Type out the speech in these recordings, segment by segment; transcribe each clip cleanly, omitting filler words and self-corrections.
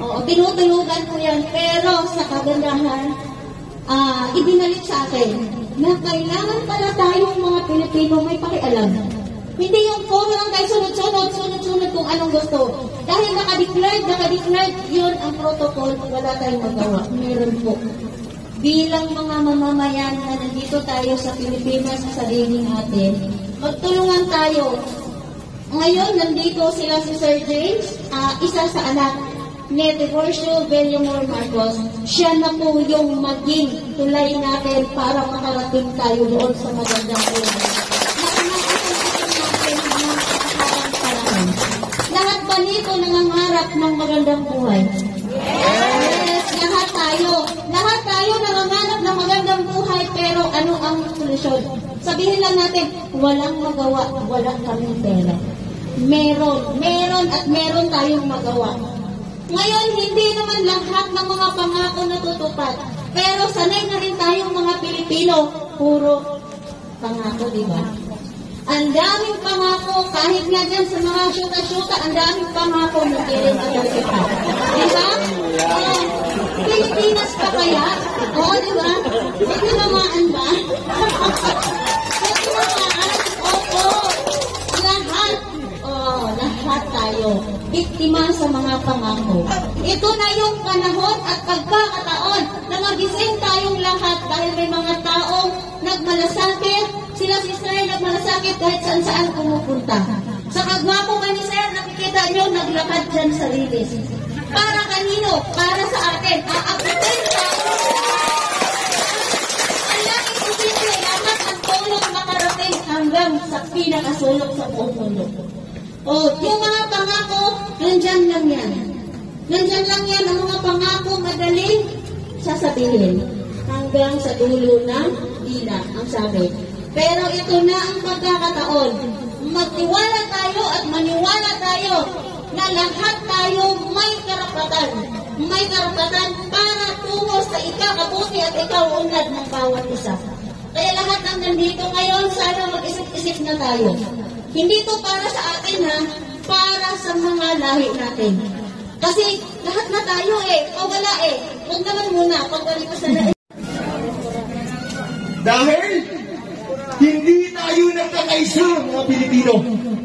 Oo, tinutulugan ko yan. Pero sa kagandahan, ibinalik sa akin na kailangan pala tayong mga Pilipino may pakialam. Hindi yung puro lang tayo sunod-sunod kung anong gusto. Dahil nakadeclared, yun ang protocol, wala tayong magawa. Meron po. Bilang mga mamamayan na nandito tayo sa Pilipinas, sa sarili natin, magtulungan tayo. Ngayon, nandito sila si Sir James, isa sa anak ni Tiburcio Villamor Marcos. Siya na po yung maging tulay natin para makarating tayo doon sa magandang buhay. Lahat ba nito nangangarap ng magandang buhay? Yes, lahat tayo. Lahat tayo nangangarap ng magandang buhay, pero ano ang solusyon? Sabihin lang natin, walang magawa, walang kaming pera. Meron at meron tayong magawa. Ngayon, hindi naman lahat ng mga pangako natutupad. Pero sanay na rin tayong mga Pilipino, puro pangako, di ba? Ang daming pangako, kahit nga dyan sa mga syuta-syuta, ang daming pangako na rin natutupad. Di ba? Pilipinas pa kaya? Oo, di ba? May tinamaan ba? May tinamaan? Oo. Lahat tayo biktima sa mga pangako. Ito na yung panahon at pagkakataon na magising tayong lahat dahil may mga taong nagmalasakit. Sila si Sir nagmalasakit kahit saan pumupunta. Sa kagwapo ka ni Sir, nakikita nyo, naglakad dyan sa release. Para kanino? Para sa atin. Aapitin tayo. Ang langit posible, lahat ang tulong makarating hanggang sa pinakasulok sa buong mundo. Yung mga pangako, nandyan lang yan. Nandyan lang yan ang mga pangako, madaling sasabihin. Hanggang sa dulo ng dila, ang sabi. Pero ito na ang pagkakataon. Magtiwala tayo at maniwala tayo na lahat tayo may karapatan. May karapatan para tungo sa ikakabuti at ikaunlad ng bawat isa. Kaya lahat ng nandito ngayon, sana mag-isip-isip na tayo. Hindi to para sa atin, para sa mga lahi natin. Kasi lahat na tayo wala Huwag naman muna, pagbalik ko sa lahi. Dahil hindi tayo nagkakaisa, mga Pilipino.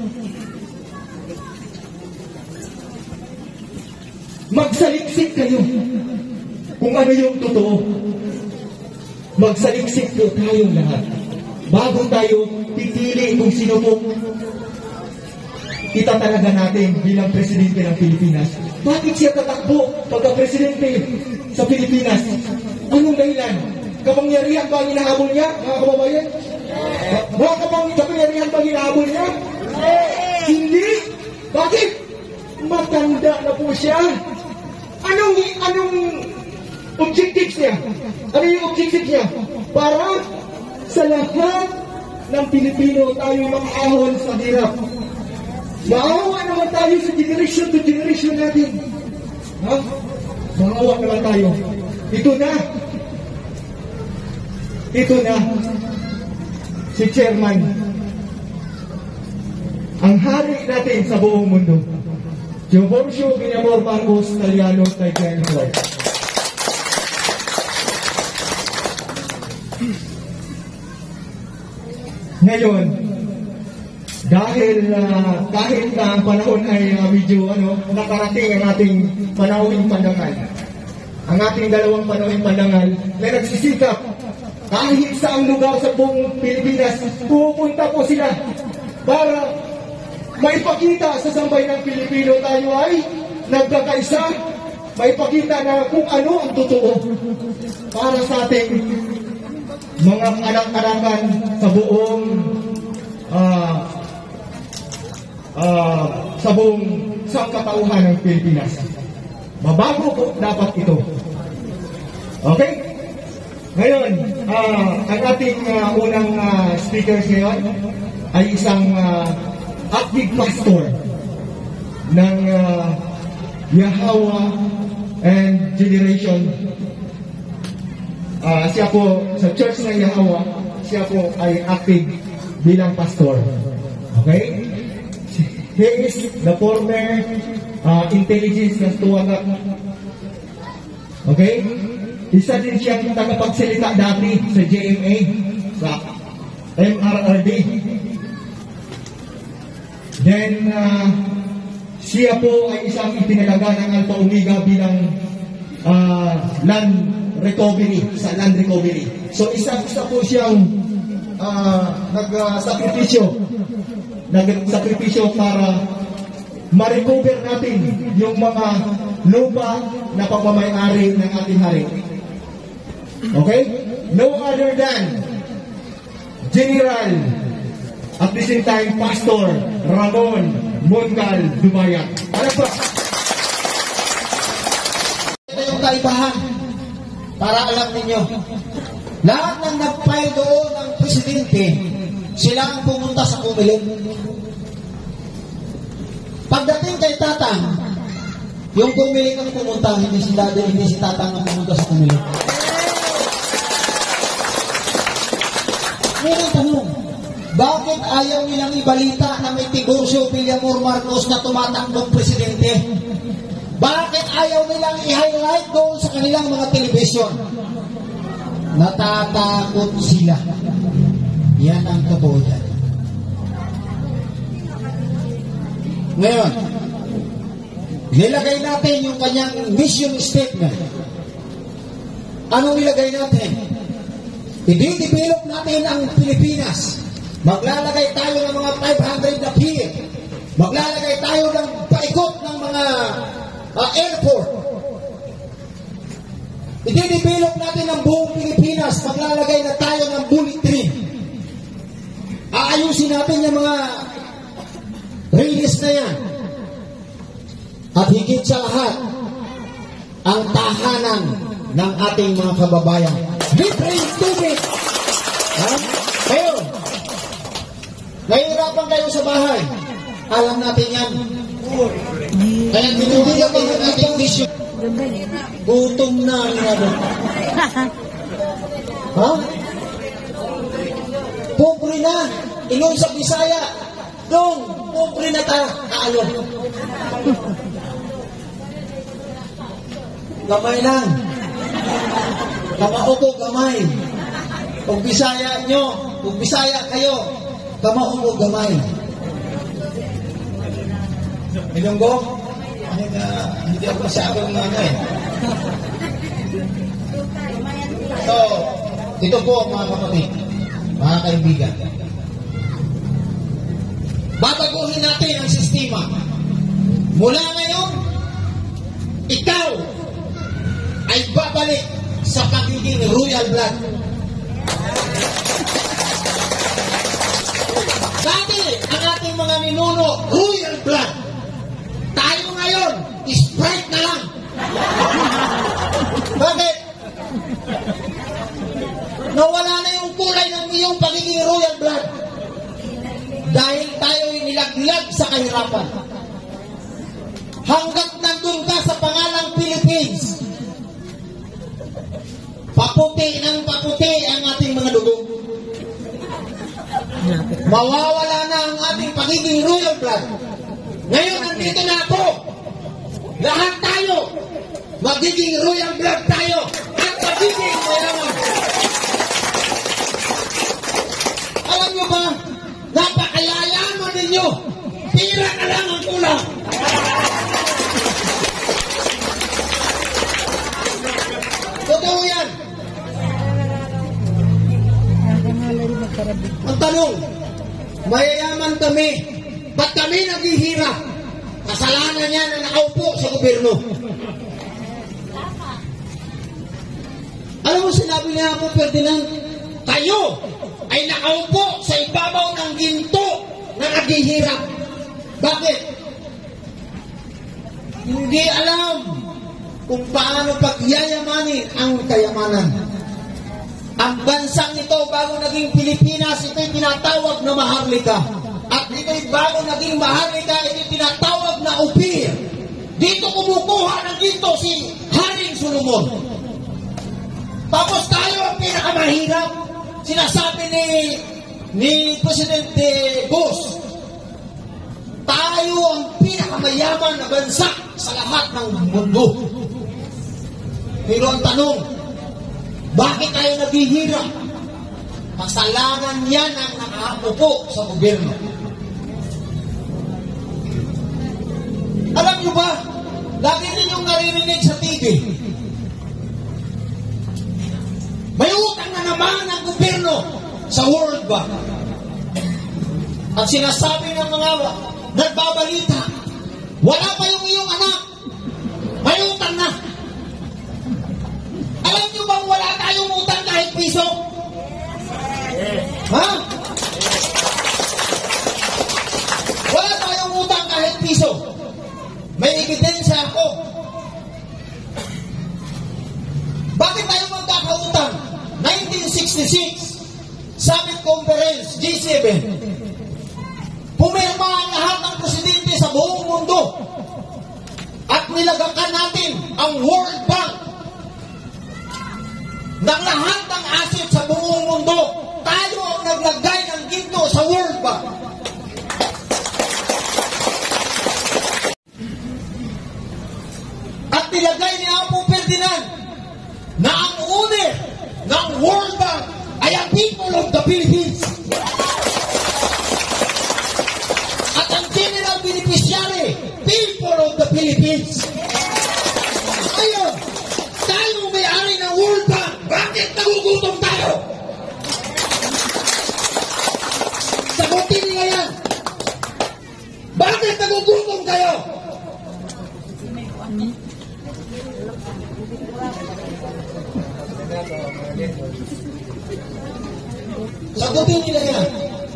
Magsaliksik kayo kung ano yung totoo. Magsaliksik po tayong lahat. Bago tayo pipili kung sino po itatalaga natin bilang presidente ng Pilipinas. Bakit siya tatakbo pagka-presidente sa Pilipinas? Anong dahilan? Kapangyarihan ba ang hinahabol niya, mga kababayan? Mga kapangyarihan ba ang hinahabol niya? Hindi! Bakit? Matanda na po siya. Anong objectives niya? Ano yung objectives niya? Para sa lahat ng Pilipino tayo makaahon sa hirap. Maawa naman tayo sa generation to generation natin. Maawa naman tayo. Ito na si Chairman, ang hari natin sa buong mundo, Tiburcio Villamor Marcos Taliano Taycan. Ngayon, dahil kahit na ang panahon ay medyo nakarating ang ating panahon pandangal, ang ating dalawang panahon pandangal na nagsisikap kahit saang lugar sa buong Pilipinas, pupunta po sila para maipakita sa sambayan ng Pilipino tayo ay nagkakaisa, maipakita na kung ano ang totoo para sa ating mga anak-anakan sa buong sangkatauhan ng Pilipinas. Mabago po dapat ito. Okay? Ngayon, ang ating unang speakers ngayon ay isang active pastor ng Yahweh and Generation. Siya po sa Church ng Yahweh, siya po ay active bilang pastor. Okay? He is the former intelligence ng tuwaga. Okay? Isa din siyang tagapagsalita dati sa JMA, sa MRRD. Then, siya po ay isang ipinalaga ng Alpha Omega bilang land recovery, sa land recovery. So, isa po siyang nagsakripisyo para ma-recover natin yung mga lupa na pagmamayari ng ating hari. Okay? No other than General, at the same time, Pastor Ramon Moncal Dumayan. Ano po? Ito yung kaibahan para alam ninyo. Lahat ng nag-file doon ng presidente, sila ang pumunta sa Comelec. Pagdating kay Tatang, yung Comelec ang pumunta, hindi si Tatang ang pumunta sa Comelec. Ngayon tanong, bakit ayaw nilang ibalita na may Tiburcio Villamor Marcos na tumatakbong presidente? Bakit ayaw nilang i-highlight doon sa kanilang mga television? Natatakot sila. Yan ang totoo yan. Ngayon, nilagay natin yung kanyang mission statement. Anong nilagay natin? I-develop natin ang Pilipinas. Maglalagay tayo ng mga 500 na pier. Maglalagay tayo ng paikot ng mga airport. I-develop natin ang buong Pilipinas. Maglalagay na tayo ng bullet train. Aayusin natin yung mga release na yan. At higit sa lahat, ang tahanan ng ating mga kababayan. Libre yung tubig. Kayo, nahihirapan kayo sa bahay. Alam natin yan. Kaya tinubigyan ko ng ating mission. Gutom na nila. Ha? Pobre na. Ingon sa Bisaya. Dong, pobre na ta. Kaalo. Gamay lang. Kamao ko gamay. Kung Bisaya nyo, kung Bisaya kayo, kamao ko gamay. Ilonggo? Hindi ako masyadong nanay. So, ito po mga kapatid, mga kaibigan. Babaguhin natin ang sistema. Mula ngayon, ikaw ay babalik sa pagiging royal blood. Dati, ang ating mga ninuno, royal blood. Tayo ngayon, Sprite na lang. Bakit? Nawala na yung kulay ng iyong pagiging royal blood. Dahil tayo ay nilaglag sa kahirapan. Hanggat nandun ka sa pangalang Philippines, paputi ng paputi ang ating mga dugo. Mawawala na ang ating pagiging royal blood. Ngayon, nandito na ako. Lahat tayo, magiging royal blood tayo at magiging mayaman. Alam nyo ba, napakalayaman ninyo. Pira na lang ang kulang. Totoo yan. Ang tanong, mayayaman kami, ba't kami naghihirap? Kasalanan niya na nakaupo sa gobyerno. Alam mo, sinabi niya ako, Ferdinand, kayo ay nakaupo sa ibabaw ng ginto na naghihirap. Bakit? Hindi alam kung paano pagyayamanin ang kayamanan. Ang bansang ito, bago naging Pilipinas, ito'y tinatawag na Maharlika. At ito'y bago naging Maharlika, ito'y tinatawag na Upir. Dito kumukuha ng ginto si Haring Solomon. Tapos tayo ang pinakamahirap. Sinasabi ni Presidente Bush, tayo ang pinakamayaman na bansa sa lahat ng mundo. Pero ang tanong, bakit tayo naghihirap? Kasalanan yan ang nakaapuko sa gobyerno. Alam nyo ba, lagi ninyong naririnig sa TV, may utang na naman ang gobyerno sa World Bank. At sinasabi ng mga nagbabalita, wala pa yung iyong anak, may utang na. Alam nyo bang wala tayong utang kahit piso? Ha? Wala tayong utang kahit piso. May ebidensya ako. Bakit tayo magkakautang? 1966, Summit Conference, G7. Pumirma ang lahat ng presidente sa buong mundo. At nilagakan natin ang World Bank ng lahat ng asset sa buong mundo. Tayo ang naglagay ng ginto sa World Bank. At nilagay ni Apo Ferdinand na ang owner ng World Bank ay ang people of the Philippines. At ang general beneficiary, people of the Philippines. Ngayon, tayo may-ari ng World Bank. Bakit nagugutom tayo? Sagutin niyo yan. Bakit nagugutom kayo? Sagutin nila yan.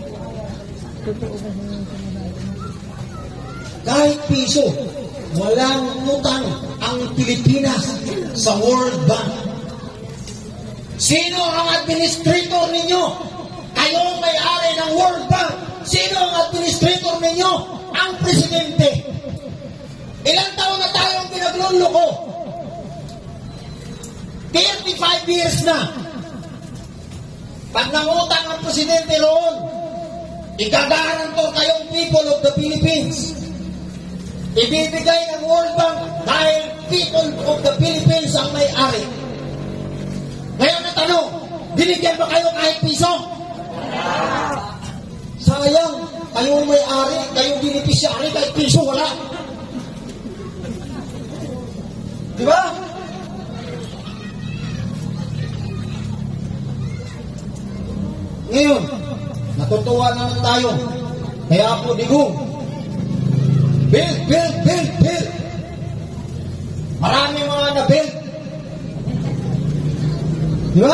Kahit piso, walang utang ang Pilipinas sa World Bank. Sino ang administrator ninyo? Kayo ang may-ari ng World Bank. Sino ang administrator ninyo? Ang presidente. Ilang taon na tayong pinagluloko? 35 years na. Pag nangutang ang presidente roon, igagarantor kayong people of the Philippines. Ibibigay ng World Bank dahil people of the Philippines ang may-ari. Ngayon na tanong, binigyan ba kayo kahit piso? Sayang, kayong may-ari, kayong beneficiary, kahit piso wala. Diba? Ngayon, natutuwa naman tayo. Kaya po digong, build. Marami mga na-build. Di ba?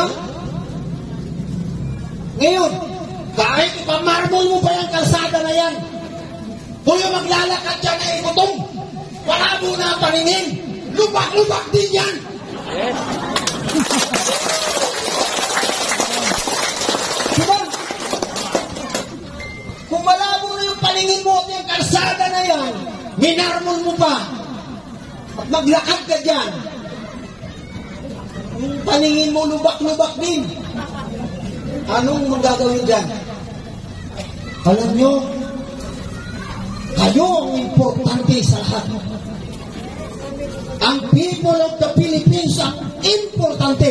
Ngayon, kahit ipamarmol mo pa yung kalsada na yan, kung yung maglalakad dyan ay ikutong, wala mo na paningin, lubak-lubak din yan. Diba? Kung malabo na yung paningin mo at yung kalsada na yan, minarmol mo pa, at maglakad ka dyan, yung paningin mo lubak-lubak din. Anong magagawin dyan? Alam nyo, kayo ang importante sa lahat. Ang people of the Philippines ang importante.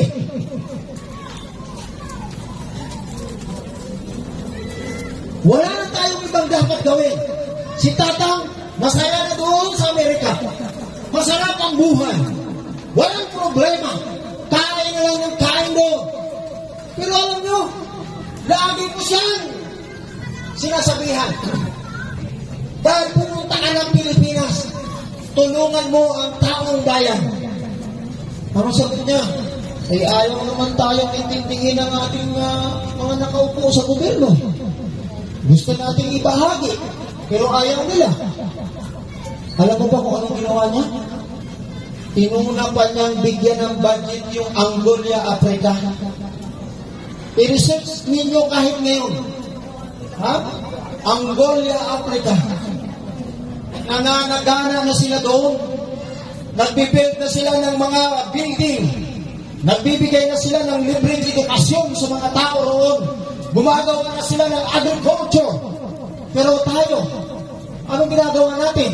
Wala na tayong ibang dapat gawin. Si Tatang, masaya na doon sa Amerika. Masarap ang buhay. Walang problema. Kain na lang ng kain doon. Pero alam nyo, lagi ko siyang sinasabihan. Dahil pumunta ka ng Pilipinas, tulungan mo ang taong bayan. Ano sagot niya? Ay ayaw naman tayong intindihin ang ating mga nakaupo sa gobyerno. Gusto nating ibahagi, pero ayaw nila. Alam mo ba kung anong ginawa niya? Inuna pa niyang bigyan ng budget yung Angola, Africa. I-research ninyo kahit ngayon. Ha? Angola, Africa. Nananagana na sila doon. Nagbibuild na sila ng mga building. Nagbibigay na sila ng libreng edukasyon sa mga tao roon. Gumagawa na sila ng agriculture. Pero tayo, Anong ginagawa natin?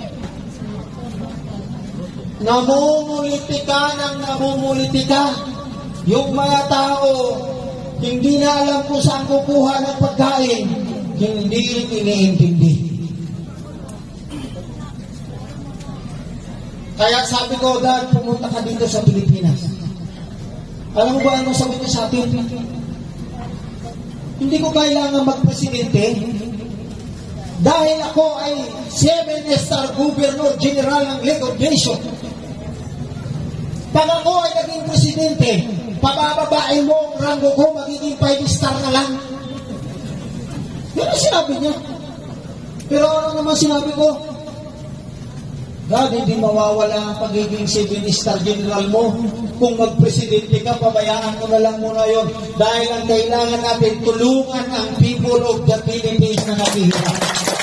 Namumulitika. Yung mga tao, hindi na alam kung saan kukuha ng pagkain, hindi iniintindi. Kaya sabi ko, God, pumunta ka dito sa Pilipinas. Alam mo ba anong sabi niya sa atin? Hindi ko kailangan magpresidente dahil ako ay 7-star Governor General ng League of Nations. Pag ako ay naging presidente, pabababain mo ang ranggo ko, magiging 5-star na lang. Yan ang sinabi niya. Pero ano naman sinabi ko? God, hindi mawawala ang pagiging 7-star general mo. Kung magpresidente ka, pabayaan mo na lang muna yon. Dahil ang kailangan natin, tulungan ang people of the Philippines na nakihirap.